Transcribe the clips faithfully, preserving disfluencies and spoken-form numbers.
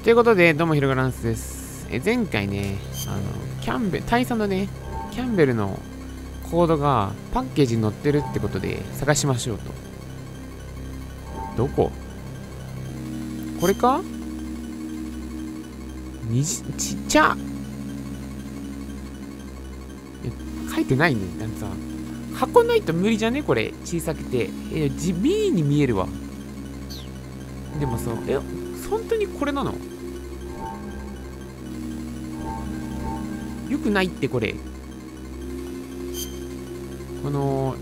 ということで、どうもヒロガランスです。え前回ね、あの、キャンベル、大佐のね、キャンベルのコードがパッケージに載ってるってことで探しましょうと。どこ？これか？にじ、ちっちゃ！え、書いてないね。なんかさ、箱ないと無理じゃねこれ。小さくて。え、地味に見えるわ。でもさ、え、本当にこれなの？よくないってこれ。この、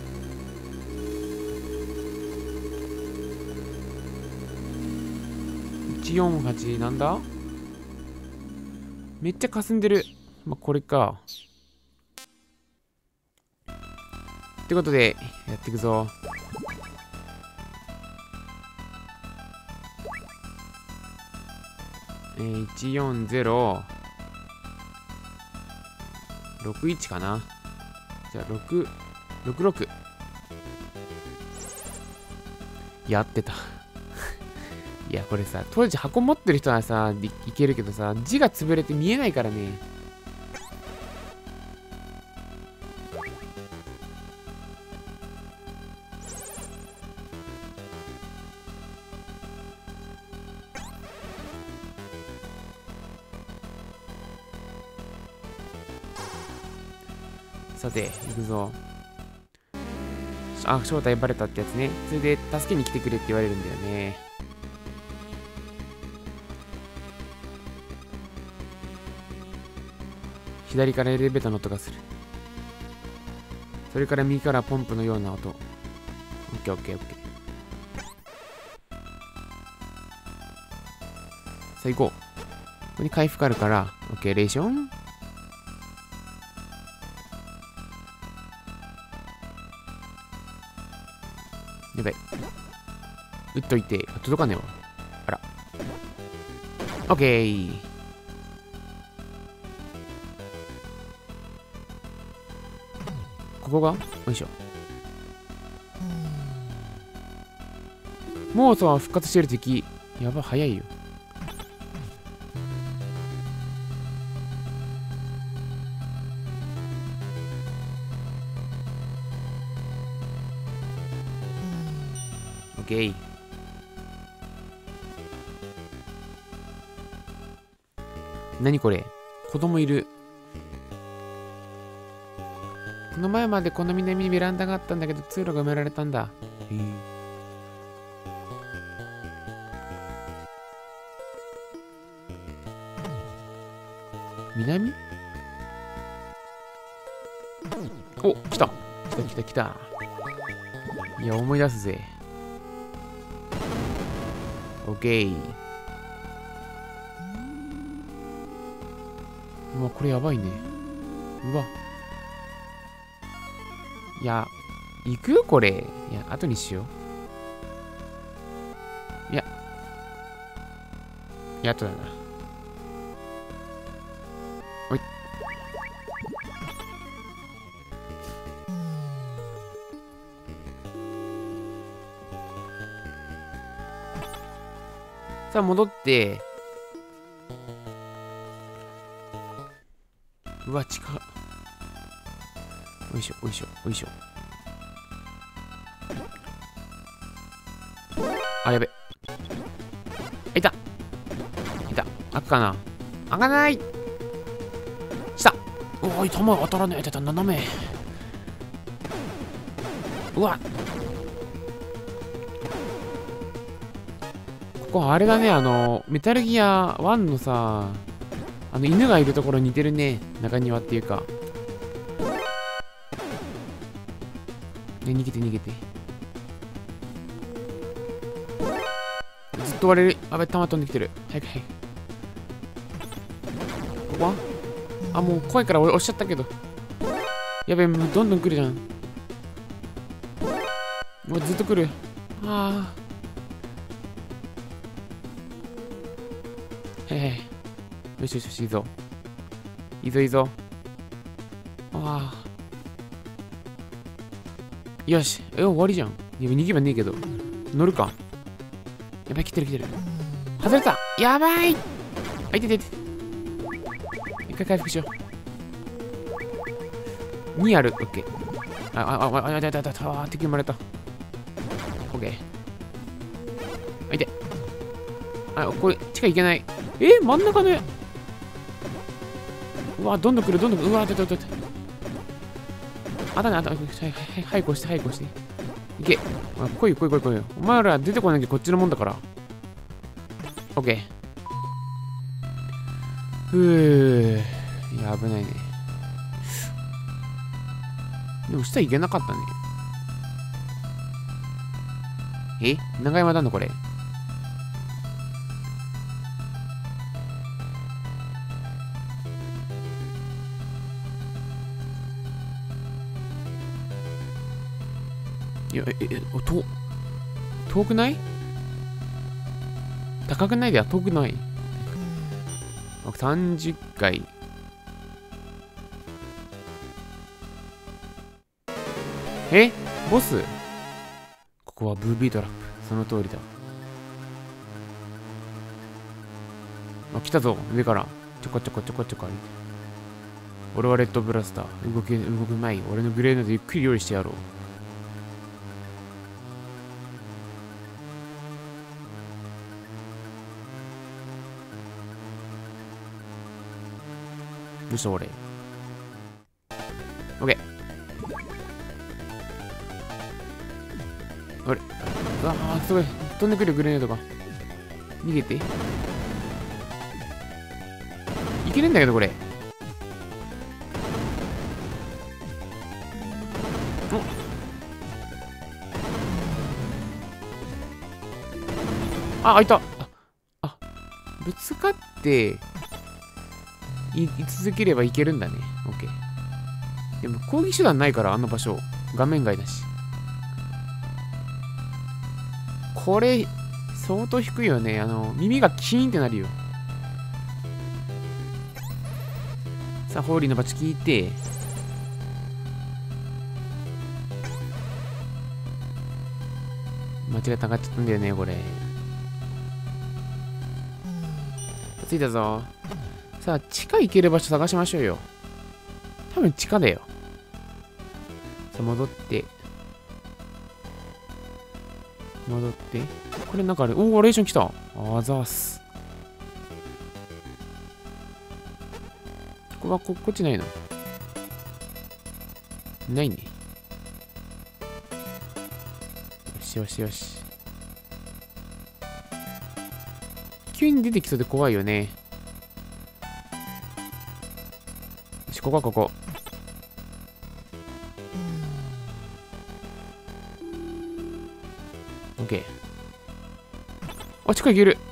いちよんはちなんだ？めっちゃ霞んでる。まあ、これか。ってことで、やっていくぞ。えー、いちよんゼロ、ろくいちかな。じゃあ、ろく、ろくろく。やってた。いや、これさ、当時箱持ってる人はさ、い, いけるけどさ、字が潰れて見えないからね。さて、行くぞ。あ、正体バレたってやつね。それで、助けに来てくれって言われるんだよね。左からエレベーターの音がする。それから右からポンプのような音。オッケーオッケーオッケー。さあ行こう。ここに回復あるから、オッケー、レーション。やばい。打っといて。届かねえわ。あら。オッケー。ここがよいしょ。モーソは復活してる敵。やば、早いよ。オッケー。何これ？子供いる。この前までこの南にベランダがあったんだけど通路が埋められたんだ。へえ。南？お、来た。来た来た来た。いや、思い出すぜ。オッケー。うわ、これやばいね。うわ。いや、行くよこれ。いや、後にしよう。いや。いや、後だな。おい。さあ、戻って。うわ、近っ。よいしょ、よいしょ、よいしょ。あ、やべ。いた。いた。開くかな？開かない。下。おい、弾当たらない。たた、斜め。うわ。ここ、あれだね。あの、メタルギアワンのさ、あの、犬がいるところ似てるね。中庭っていうか。ね、逃げて逃げて。ずっと割れる。あべ、弾飛んできてる。早く早く。ここはあ、もう怖いから俺押しちゃったけど。やべ、もうどんどん来るじゃん。もうずっと来る。ああ。へへ。よしよしよし、いいぞ。いいぞいいぞ。ああ。よし。え、終わりじゃん。逃げ場ねえけど。乗るか。やばい、来てる来てる。外れた。 やばい。あ、いててて。一回回復しよう。にある。オッケー。あ、あ、あ、あ、あ、あ、あ、あ、あ、敵生まれた。オッケー。あ、いて。あ、これ、地下行けない。え、真ん中で。うわ、どんどん来る、どんどん来る。うわ、出た出た。あ、だね、あ、だね。はい、はい、はい、こうして、はい、こうして。いけ。あ、来い、来い、来い、来い。お前ら出てこなきゃこっちのもんだから。オッケー。ふぅ。いや、危ないね。でも下行けなかったね。え、長山なんだこれ。いや、え、え、おと、遠くない？高くないでは遠くない。さんじゅっかい。え？ボス？ここはブービートラップ。その通りだ。あ、来たぞ。上から。ちょこちょこちょこちょこ歩いて。俺はレッドブラスター。動け、動くまい。俺のグレードでゆっくり用意してやろう。どうした俺。オッケー。あれ、うわー、すごい。飛んでくるグレネードが。逃げて。いけるんだけど、これ。あ、開いた。あ、あ、ぶつかって、い、い続ければいけるんだね。オッケー。でも、攻撃手段ないから、あの場所。画面外だし。これ、相当低いよね。あの、耳がキーンってなるよ。さあ、ホーリーのバチ聞いて。間違えたがっちゃったんだよね、これ。着いたぞ。さあ、地下行ける場所探しましょうよ。多分地下だよ。さあ、戻って。戻って。これなんかあれ、おお、レーション来た。あざーす。ここはこ、こっちないの？ないね。よしよしよし。急に出てきそうで怖いよね。よし、ここはここ。オッケー。あ、近い行ける。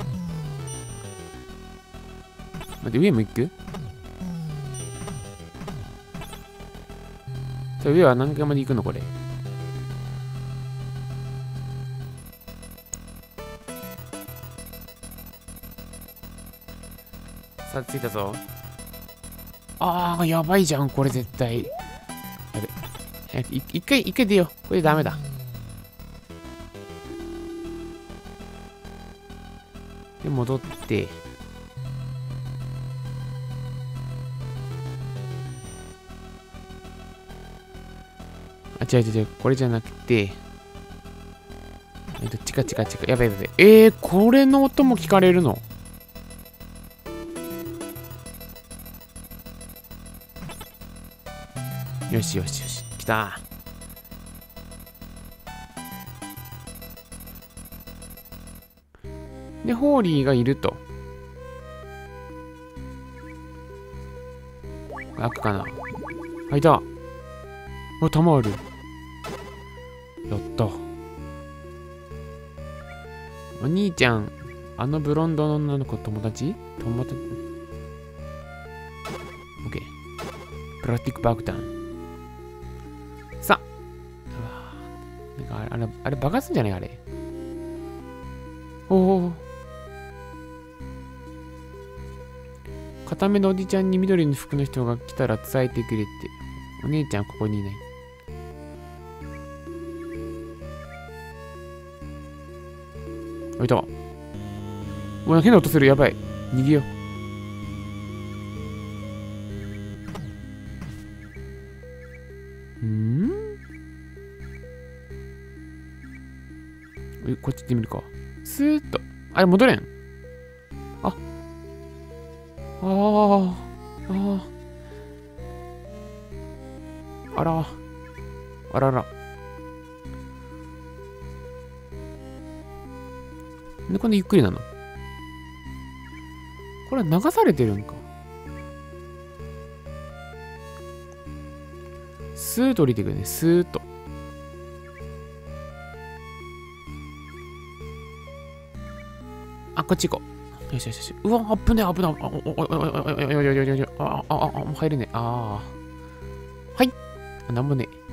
待って、上も行く？さあ、上は何回まで行くのこれ。さあ、着いたぞ。ああ、やばいじゃん、これ絶対。やべ。早く、一回、一回出よう。これダメだ。で、戻って。あ、違う違う違う。これじゃなくて。えっと、チカチカチカ。やばいやばい。えー、これの音も聞かれるの？よしよしよし。来た。で、ホーリーがいると。開くかな？開いた。あ、弾ある。やった。お兄ちゃん、あのブロンドの女の子友達？友達？オッケー。プラスティック爆弾。さあ。なんかあれ、あれ、あれ爆発すんじゃないあれ。おお。固めのおじちゃんに緑の服の人が来たら伝えてくれって。お姉ちゃんここにいない。あ、いた。 うわ、変な音する。やばい。逃げよう。んこっち行ってみるか。スーッと。あれ、戻れん。あ。ああ。ああ。あら。あらら。なんでこんなゆっくりなの？これは流されてるんか。スーッと降りてくるね。スーッと。あ、こっち行こう。よしよしよし。うわ、危ねえ、危ない。あ、お、お、お、お、お、お、お、お、お、お、お、あ、あ、あ、入れねえ。ああ。はい。なんもねえ。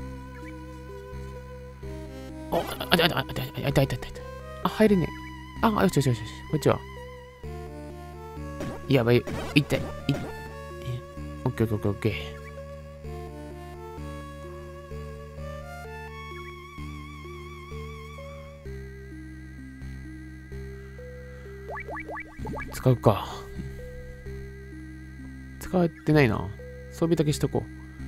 お、あ、あ、あ、あ、あ、あ、あ、あ、あ、あ、あ、入れねえ。あ、よしよしよしよし。こっちは。やばい。痛い。い、オッケーオッケーオッケー。使うか。使ってないな。装備だけしとこ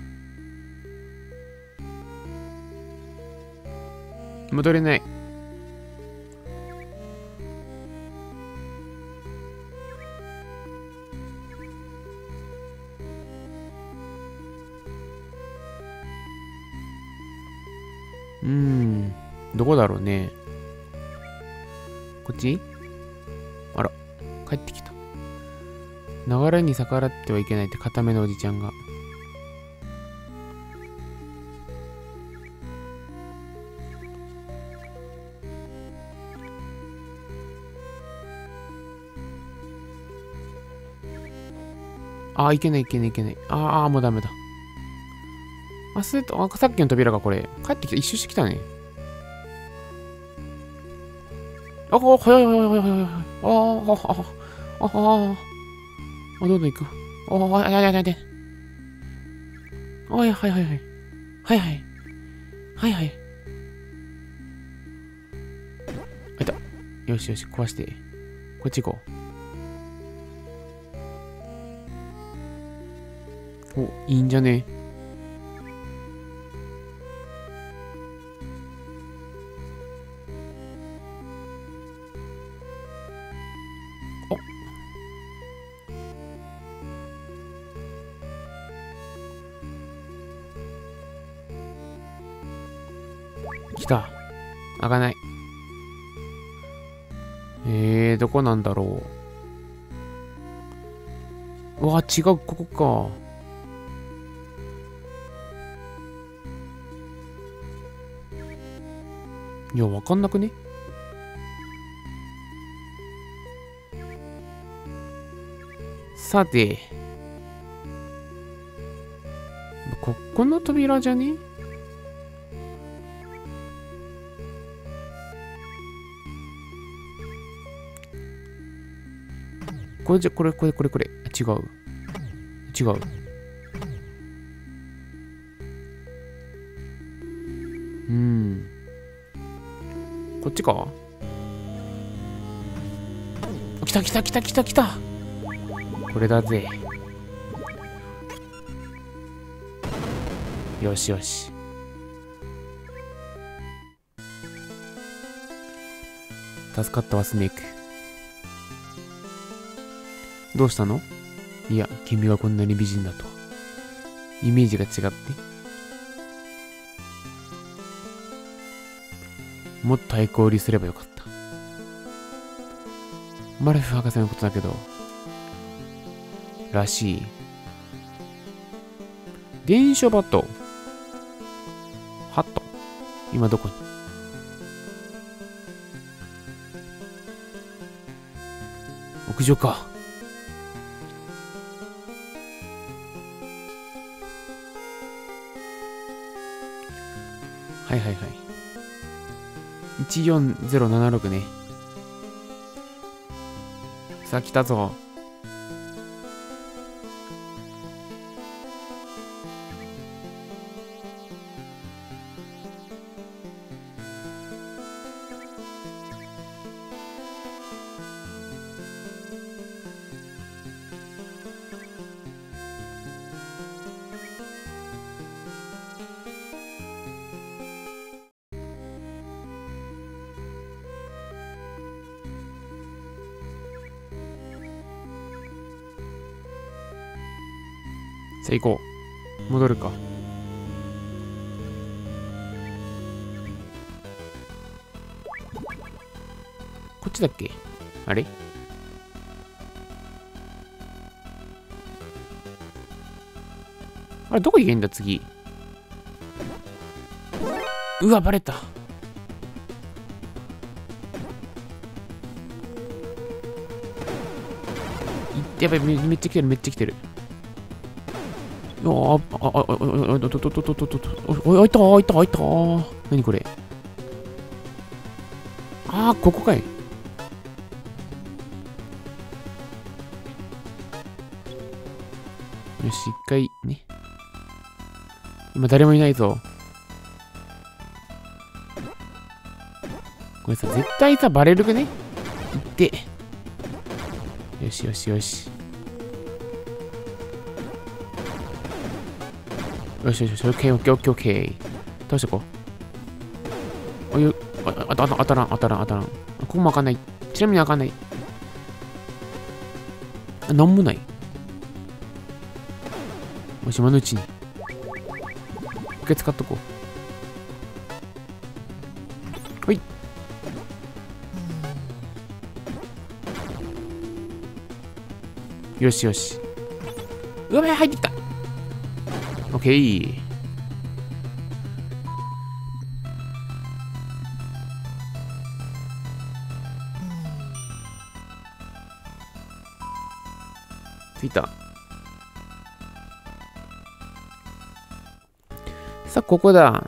う。戻れない。うーん。どこだろうね。こっち？あら、帰ってきた。流れに逆らってはいけないって固めのおじちゃんが。あー、いけないいけないいけない。あー、もうダメだ。あ、すーと、あ、さっきの扉がこれ。帰ってきた。一周してきたね。あ、早い早い早い早い早い。あー、あ、あ、あ、あ、あ、どんどん行く。あー、あ、やややや。はいはいはいはい。はいはい。はいはい。あいた。よしよし、壊して。こっち行こう。お、いいんじゃね？お、来た。開かない。えー、どこなんだろう。うわ、違う、ここか。いや、わかんなくね？さて。ここの扉じゃね？これじゃ、これ、これ、これ、これ。違う。違う。うん。こっちか？来た来た来た来た来た。これだぜ。よしよし。助かったわ、スネーク。どうしたの？いや、君がこんなに美人だとは。イメージが違って。もっと早く降りすればよかった。マルフ博士のことだけど、らしい。電書バト。ハット。今どこに？屋上か。はいはいはい。いちよんゼロななろくね。さあ来たぞ。 じゃあ行こう。戻るか。こっちだっけ？あれ？あれ、どこ行けんだ、次。うわ、バレた。いってやばい、めめっちゃ来てる、めっちゃ来てる。ああ、あ、あ、あ、あ、あ、あ、あ、あ、あ、あ、あ、いた、あいた、あいた。何これ。ああ、ここかい。よし、一回ね。今誰もいないぞ。これさ、絶対さ、バレるくね？行って。よしよしよし。よしよしよし、オッケーオッケーオッケーオッケー。倒してこう。おゆ、あ、あ、あ、当たらん、当たらん、当たらん。ここも開かない。ちなみに開かない。あ、なんもない。よし、今のうちに。一回使っとこう。ほい。よしよし。うわべ、入ってきた。オッケー。ついた。さあ、ここだ。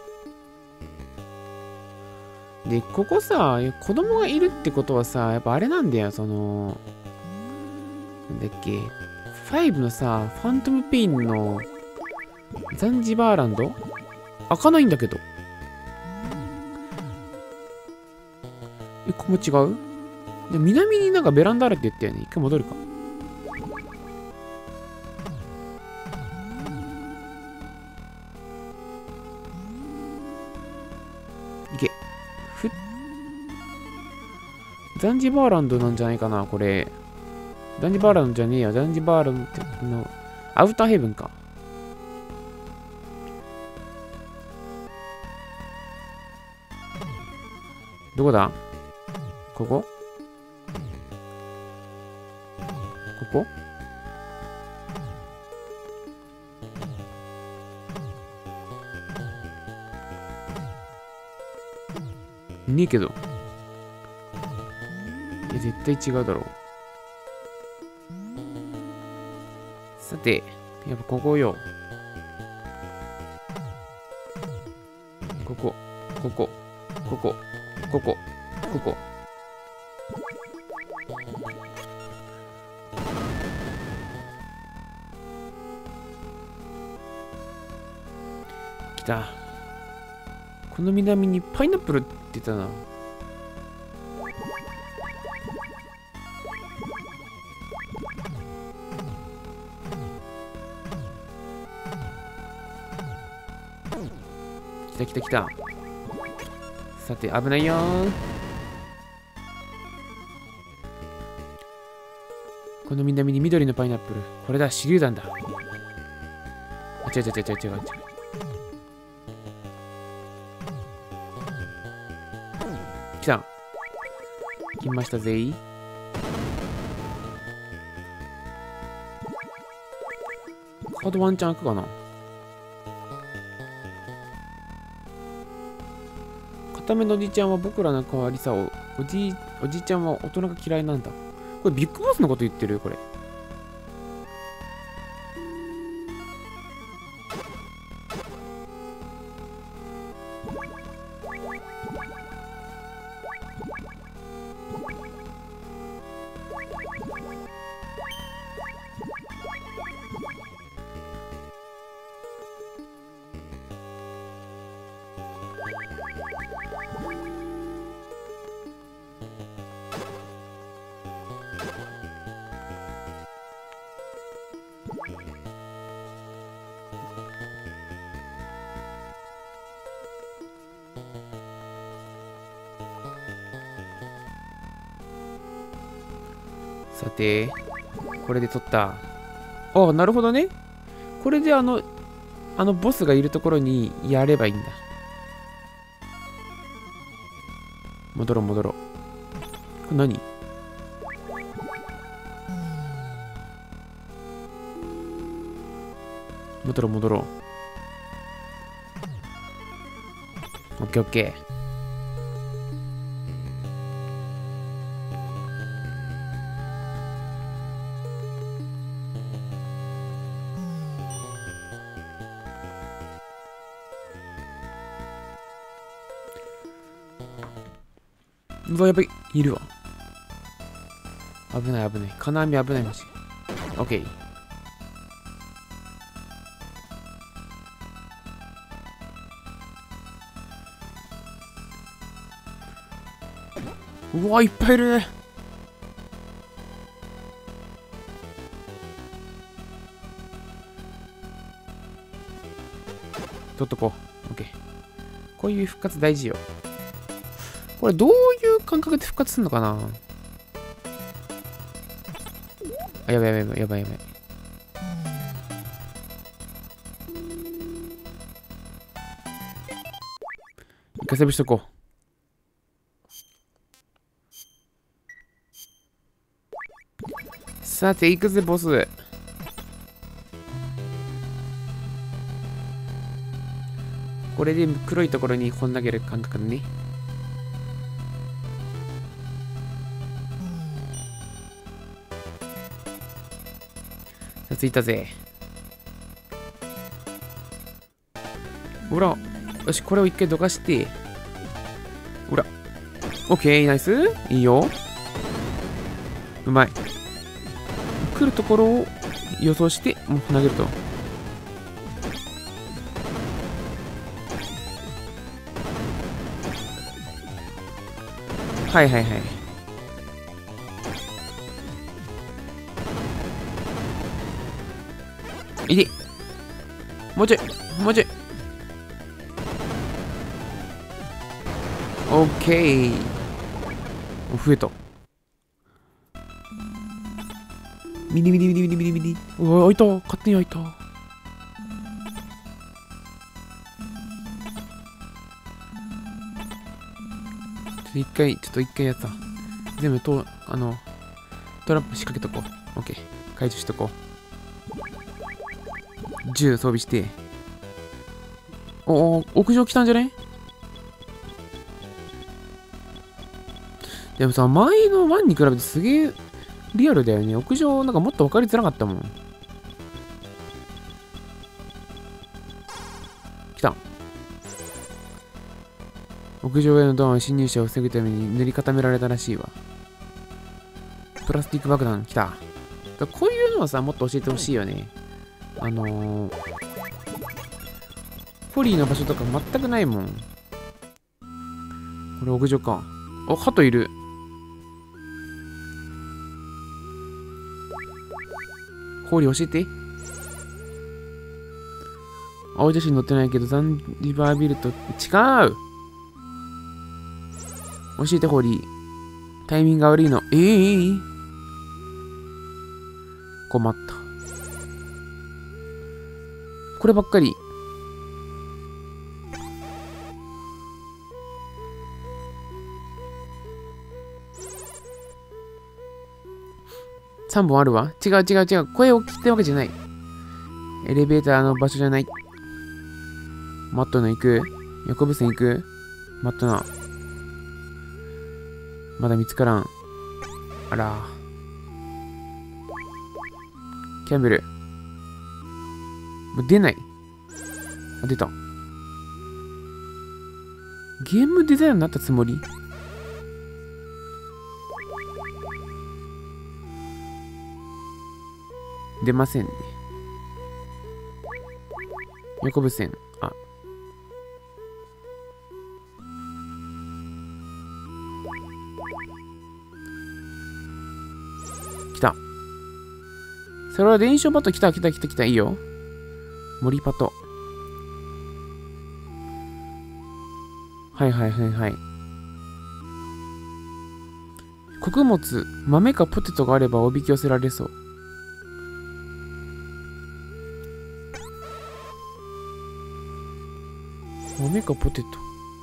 で、ここさ、子供がいるってことはさ、やっぱあれなんだよ、その、なんだっけ、ファイブのさ、ファントムペインのザンジバーランド開かないんだけど。え、ここも違う？で、南になんかベランダあるって言ったよね。一回戻るか。いけ。ふっ。ザンジバーランドなんじゃないかな、これ。ザンジバーランドじゃねえや。ザンジバーランドっての、アウターヘブンか。どこだ？ここ？ここ？ねえけど。いや、絶対違うだろう。さて、やっぱここよ。ここ、ここ、ここ、ここ、ここ。来た。この南にパイナップルって言ったな。来た来た来た。さて、危ないよー。この南に緑のパイナップル。これだ、手榴弾だ。あ、違う違う違う違う違う違う。来た。来ましたぜー。カードワンチャン開くかな。固めのおじいちゃんは僕らの代わりさを、おじい、おじいちゃんは大人が嫌いなんだ。これビッグボスのこと言ってるよ、これ。さて、これで取った。ああ、なるほどね。 これであの、あのボスがいるところにやればいいんだ。戻ろう戻ろう。これ何？戻ろう戻ろう。オッケーオッケー。うわ、やばい。いるわ。危ない危ない。金網危ないマジ。オッケー。うわ、いっぱいいる。取っとこう。オッケー。こういう復活大事よ。これどういう感覚で復活するのかなあ、やばいやばいやばいやばいやばい。一回セーブしとこう。さて、行くぜ、ボス。これで黒いところに本投げる感覚ね。着いたぜ。ほら、よし、これを一回どかして。ほら、オッケー、ナイス。いいよ。うまい。来るところを予想して、もう投げると。はいはいはい。いで。もうちょい。もうちょい。オッケー。増えた。ミニミニミニミニミニミニ。うわ、開いた。勝手に開いた。一回、ちょっと一回やった。全部と、あの、トラップ仕掛けとこう。オッケー。解除しとこう。銃装備して。おお、屋上来たんじゃね？でもさ、前のワンに比べてすげえリアルだよね。屋上なんかもっと分かりづらかったもん。来た。屋上へのドアは侵入者を防ぐために塗り固められたらしいわ。プラスチック爆弾来た。こういうのはさ、もっと教えてほしいよね。あのー、ポリーの場所とか全くないもん。これ屋上か。お、鳩いる。ホーリー教えて。青い写真載ってないけど、ザンリバービルと違う。教えて、ホーリー。タイミングが悪いの。ええー、困った。こればっかり。さんぼんあるわ。違う違う違う。声を聞いてるわけじゃない。エレベーターの場所じゃない。マットの行く。横ブ線行く。マットな。まだ見つからん。あら。キャンベル。もう出ない。あ、出た。ゲームデザイナーになったつもり？出ませんね。横部線。あ。来た。それは電書バト来た来た来た来た。いいよ。森パト。はいはいはいはい。穀物、豆かポテトがあればおびき寄せられそう。 豆かポテト。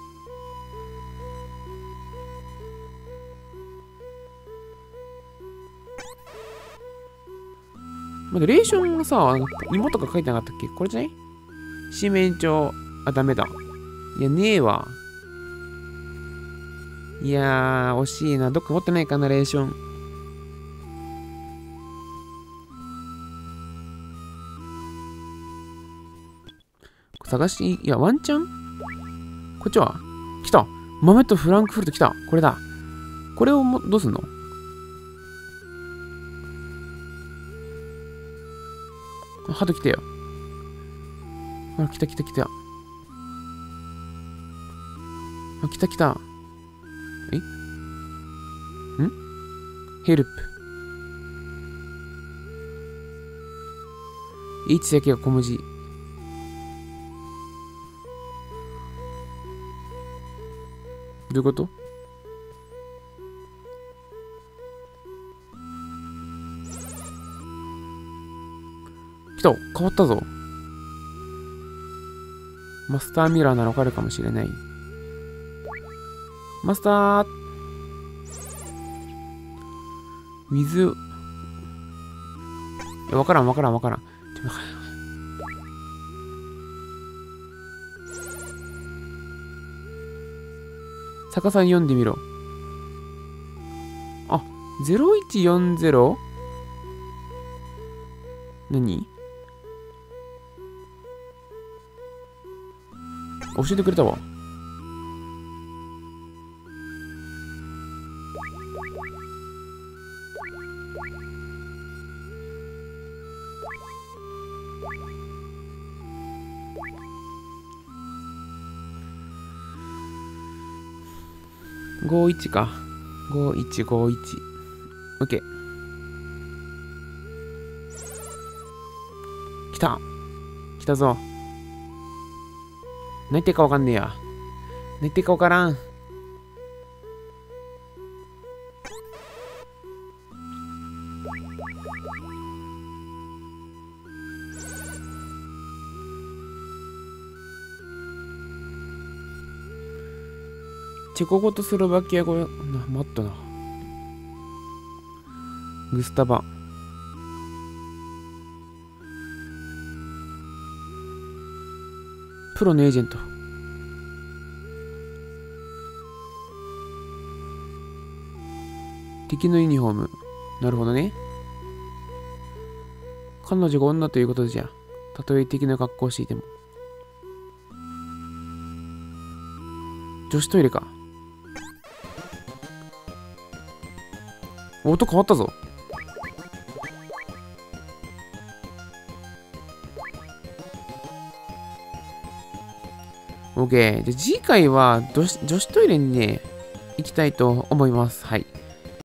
まだレーションがさ、芋とか書いてなかったっけ？これじゃない？七面鳥。あ、ダメだ。いや、ねえわ。いやー、惜しいな。どっか持ってないかな、レーション。探し、いや、ワンチャンこっちは来た。豆とフランクフルト来た。これだ。これをも、どうすんの？ハト来てよ。あ、来た来た来た。あ、来た来た。えんヘルプ。H だけが小文字。どういうこと？来た。変わったぞ。マスターミラーならわかるかもしれない。マスターウィズ。いや、わからんわからんわからん。ちょ逆さに読んでみろ。あ、ゼロいちよんゼロ？ 何？教えてくれたわ。ごいちか。ごいちごいち。オッケー。来た。来たぞ。何言ってるかわかんねえや。何言ってるかわからん。チェコ語とスロバキア語、な、待ったな。グスタバ。プロのエージェント。敵のユニフォーム。なるほどね。彼女が女ということじゃ。たとえ敵の格好をしていても。女子トイレか。音変わったぞ。オッケー。じゃあ次回は女子、女子トイレにね、行きたいと思います。はい。